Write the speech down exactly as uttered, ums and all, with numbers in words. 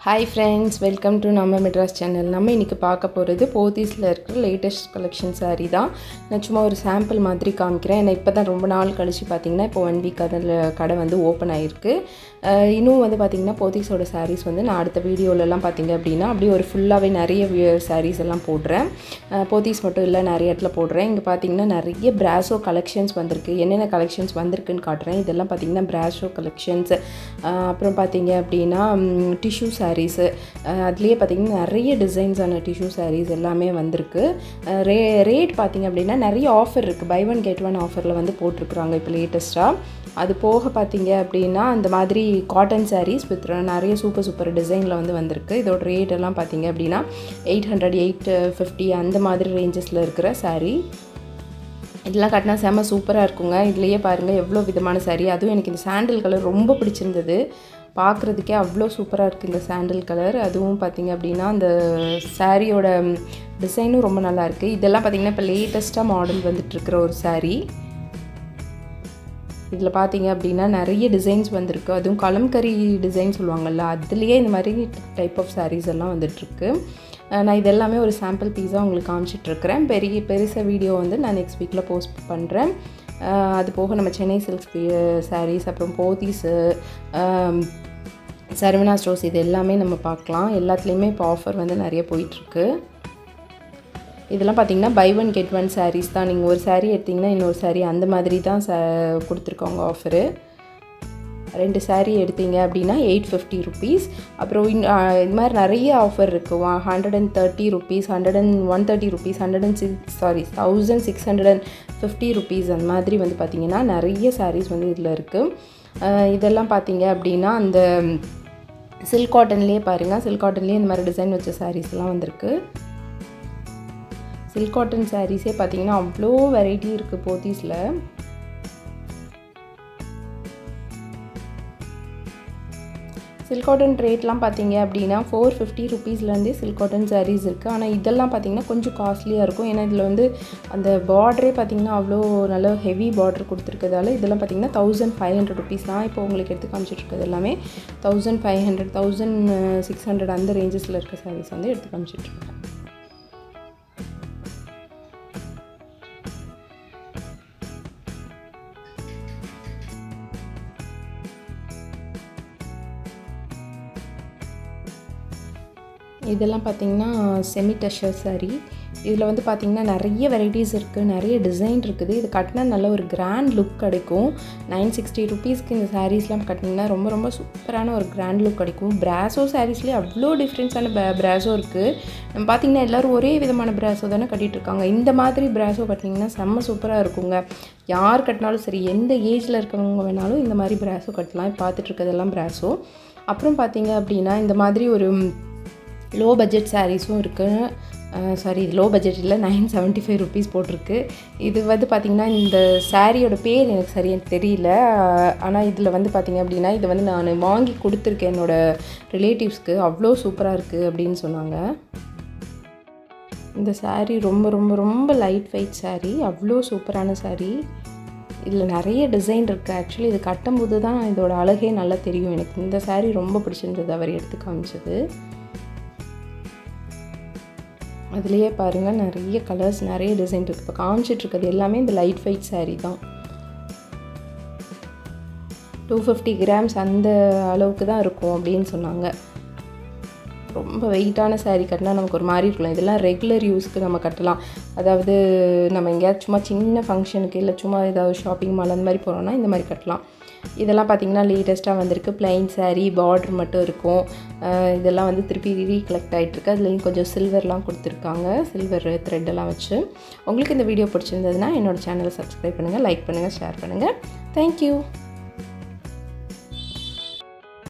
Hi friends, welcome to நம்ம Madras channel. நம்ம இன்னைக்கு பார்க்க போகிறது போத்தீஸில் இருக்கிற லேட்டஸ்ட் கலெக்ஷன் saree தான். நான் சும்மா ஒரு சாம்பிள் மாதிரி காமிக்கிறேன். ஏன்னா இப்போ தான் ரொம்ப நாள் கழிச்சு பார்த்தீங்கன்னா இப்போ ஒன் வீக் அதில் கடை வந்து ஓப்பன் ஆகிருக்கு. இன்னும் வந்து பார்த்திங்கன்னா போத்தீஸோட sarees வந்து நான் அடுத்த வீடியோலலாம் பார்த்திங்க அப்படின்னா அப்படியே ஒரு ஃபுல்லாகவே நிறைய sarees எல்லாம் போடுறேன். போத்தீஸ் மட்டும் இல்லை, நிறைய இடத்துல போடுறேன். இங்கே பார்த்திங்கன்னா நிறைய பிராசோ கலெக்ஷன்ஸ் வந்திருக்கு. என்னென்ன கலெக்ஷன்ஸ் வந்திருக்குன்னு காட்டுறேன். இதெல்லாம் பார்த்திங்கன்னா பிராசோ கலெக்ஷன்ஸ். அப்புறம் பார்த்திங்க அப்படின்னா டிஷ்யூ sarees அதுலேயே பார்த்திங்கன்னா நிறைய டிசைன்ஸான டிஷ்யூ sarees எல்லாமே வந்திருக்கு. ரே ரேட் பார்த்திங்க அப்படின்னா நிறைய ஆஃபர் இருக்குது. பை ஒன் கெட் ஒன் ஆஃபரில் வந்து போட்டிருக்குறாங்க இப்போ லேட்டஸ்ட்டாக. அது போக பார்த்திங்க அப்படின்னா அந்த மாதிரி காட்டன் sarees வித் நிறைய சூப்பர் சூப்பர் டிசைனில் வந்து வந்திருக்கு. இதோட ரேட் எல்லாம் பார்த்திங்க அப்படின்னா எயிட் ஹண்ட்ரட் எயிட் ஃபிஃப்டி அந்த மாதிரி ரேஞ்சஸில் இருக்கிற saree. இதெல்லாம் கட்டினா செம்ம சூப்பராக இருக்குங்க. இதுலேயே பாருங்கள் எவ்வளோ விதமான saree. அதுவும் எனக்கு இந்த சாண்டில் கலர் ரொம்ப பிடிச்சிருந்தது. பார்க்குறதுக்கே அவ்வளோ சூப்பராக இருக்குது இந்த சாண்டில் கலர். அதுவும் பார்த்திங்க அப்படின்னா அந்த சாரியோட டிசைனும் ரொம்ப நல்லாயிருக்கு. இதெல்லாம் பார்த்திங்கன்னா இப்போ லேட்டஸ்ட்டாக மாடல் வந்துட்டுருக்கிற ஒரு saree. இதில் பார்த்திங்க அப்படின்னா நிறைய டிசைன்ஸ் வந்திருக்கு. அதுவும் கலம்கரி டிசைன் சொல்லுவாங்கள்ல, அதுலேயே இந்த மாதிரி டைப் ஆஃப் sarees எல்லாம் வந்துட்டுருக்கு. நான் இதெல்லாமே ஒரு சாம்பிள் பீஸாக உங்களுக்கு காமிச்சிட்ருக்கிறேன். பெரிய பெருசாக வீடியோ வந்து நான் நெக்ஸ்ட் வீக்கில் போஸ்ட் பண்ணுறேன். அது போக நம்ம சென்னை சில்க்ஸ் sarees, அப்புறம் போத்தீஸு, சரவணா ஸ்டோர்ஸ், இது எல்லாமே நம்ம பார்க்கலாம். எல்லாத்துலேயுமே இப்போ ஆஃபர் வந்து நிறைய போயிட்டுருக்கு. இதெல்லாம் பார்த்திங்கன்னா buy one get one sarees தான். நீங்கள் ஒரு saree எடுத்திங்கன்னா இன்னொரு saree அந்த மாதிரி தான் ச கொடுத்துருக்காங்க ஆஃபரு. ரெண்டு saree எடுத்தீங்க அப்படின்னா எயிட் ஃபிஃப்டி ருபீஸ். அப்புறம் இன் இது மாதிரி நிறைய ஆஃபர் இருக்குது. Hundred and thirty rupees, hundred and one thirty rupees, hundred and six sorry thousand six hundred and fifty rupees அந்த மாதிரி வந்து பார்த்திங்கன்னா நிறைய sarees வந்து இதில் இருக்குது. இதெல்லாம் பார்த்திங்க அப்படின்னா அந்த சில்க் காட்டன்லேயே பாருங்கள், சில்க் காட்டன்லேயே இந்த மாதிரி டிசைன் வச்ச sarees எல்லாம் வந்திருக்கு. சில்க் காட்டன் சாரீஸே பார்த்திங்கன்னா அவ்வளோ வெரைட்டி இருக்குது போத்தீஸில். சில்க் காட்டன் ரேட்லாம் பார்த்திங்க அப்படின்னா ஃபோர் ஃபிஃப்டி ருபீஸ்லேருந்தே சில்க் காட்டன் sarees இருக்குது. ஆனால் இதெல்லாம் பார்த்திங்கன்னா கொஞ்சம் காஸ்ட்லியாக இருக்கும். ஏன்னா இதில் வந்து அந்த பார்டரே பார்த்திங்கன்னா அவ்வளோ நல்ல ஹெவி பார்டர் கொடுத்துருக்கதால இதெல்லாம் பார்த்திங்கன்னா தௌசண்ட் ஃபைவ் ஹண்ட்ரட் ருபீஸ் தான். இப்போ உங்களுக்கு எடுத்து காமிச்சிட்ருக்கிறது எல்லாமே thousand five hundred thousand six hundred அந்த ரேஞ்சஸில் இருக்க sarees வந்து எடுத்து காமிச்சிட்ருக்கேன். இதெல்லாம் பார்த்திங்கன்னா செமி டஷர் saree. இதில் வந்து பார்த்திங்கன்னா நிறைய வெரைட்டிஸ் இருக்குது, நிறைய டிசைன் இருக்குது. இது கட்டினா நல்ல ஒரு கிராண்ட் லுக் கிடைக்கும். நைன் சிக்ஸ்டி ருபீஸ்க்கு இந்த சாரீஸ்லாம் கட்டினீங்கன்னா ரொம்ப ரொம்ப சூப்பரான ஒரு கிராண்ட் லுக் கிடைக்கும். பிராசோ சாரீஸ்லேயே அவ்வளோ டிஃப்ரென்ஸான ப பிராசோ இருக்குது. நம்ம பார்த்திங்கன்னா எல்லோரும் ஒரே விதமான பிராசோ தானே கட்டிகிட்ருக்காங்க. இந்த மாதிரி பிராசோ கட்டினீங்கன்னா செம்ம சூப்பராக இருக்குங்க. யார் கட்டினாலும் சரி, எந்த ஏஜில் இருக்கவங்க வேணாலும் இந்த மாதிரி பிராசோ கட்டலாம். பார்த்துட்ருக்கிறதெல்லாம் பிராசோ. அப்புறம் பார்த்திங்க அப்படின்னா இந்த மாதிரி ஒரு லோ பட்ஜெட் சாரீஸும் இருக்குது. சாரி இது லோ பட்ஜெட் இல்லை, நைன் செவன்ட்டி ஃபைவ் ருபீஸ் போட்டிருக்கு. இது வந்து பார்த்திங்கன்னா இந்த சாரியோட பேர் எனக்கு சரியாக தெரியல. ஆனால் இதில் வந்து பார்த்திங்க அப்படின்னா இது வந்து நான் வாங்கி கொடுத்துருக்கேன் என்னோடய ரிலேட்டிவ்ஸ்க்கு. அவ்வளோ சூப்பராக இருக்குது அப்படின்னு சொன்னாங்க. இந்த saree ரொம்ப ரொம்ப ரொம்ப லைட் வெயிட் saree, அவ்வளோ சூப்பரான saree. இதில் நிறைய டிசைன் இருக்குது. ஆக்சுவலி இது கட்டும்போது தான் இதோட அழகே நல்லா தெரியும். எனக்கு இந்த saree ரொம்ப பிடிச்சிருந்தது அவர் எடுத்து காமிச்சது. அதுலேயே பாருங்கள் நிறைய கலர்ஸ், நிறைய டிசைன் இருக்குது. இப்போ காமிச்சிட்ருக்கிறது எல்லாமே இந்த லைட் வெயிட் saree தான். டூ ஃபிஃப்டி கிராம்ஸ் அந்த அளவுக்கு தான் இருக்கும் அப்படின்னு சொன்னாங்க. ரொம்ப வெயிட்டான saree கட்டினா நமக்கு ஒரு மாதிரி இருக்கலாம். இதெல்லாம் ரெகுலர் யூஸ்க்கு நம்ம கட்டலாம். அதாவது நம்ம எங்கேயாவது சும்மா சின்ன ஃபங்க்ஷனுக்கு இல்லை சும்மா ஏதாவது ஷாப்பிங் மால் அந்த மாதிரி போகிறோன்னா இந்த மாதிரி கட்டலாம். இதெல்லாம் பார்த்திங்கன்னா லேட்டஸ்ட்டாக வந்திருக்கு. பிளைன் saree, பார்டர் மட்டும் இருக்கும். இதெல்லாம் வந்து திருப்பி ரீகலெக்ட் ஆகிட்டுருக்கு. அதுலேயும் கொஞ்சம் சில்வர்லாம் கொடுத்துருக்காங்க, சில்வர் த்ரெட்டெல்லாம் வச்சு. உங்களுக்கு இந்த வீடியோ பிடிச்சிருந்ததுன்னா என்னோடய சேனலை சப்ஸ்கிரைப் பண்ணுங்கள், லைக் பண்ணுங்கள், ஷேர் பண்ணுங்கள். தேங்க்யூ.